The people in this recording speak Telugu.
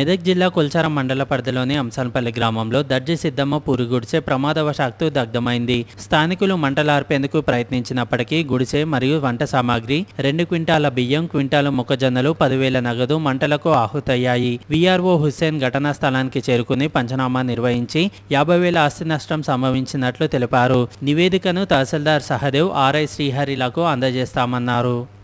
మెదక్ జిల్లా కొల్చారం మండల పరిధిలోని అంశాలపల్లి గ్రామంలో దర్జీ సిద్దమ్మ పూరి గుడిసె ప్రమాదవశాత్తు దగ్ధమైంది. స్థానికులు మంటలార్పేందుకు ప్రయత్నించినప్పటికీ గుడిసె మరియు వంట సామాగ్రి, 2 క్వింటాల బియ్యం, క్వింటాలు మొక్కజొన్నలు, 10,000 నగదు మంటలకు ఆహుతయ్యాయి. వీఆర్ఓ హుస్సేన్ ఘటనా స్థలానికి చేరుకుని పంచనామా నిర్వహించి 50,000 ఆస్తి నష్టం సంభవించినట్లు తెలిపారు. నివేదికను తహసీల్దార్ సహదేవ్, ఆర్ఐ శ్రీహరిలకు అందజేస్తామన్నారు.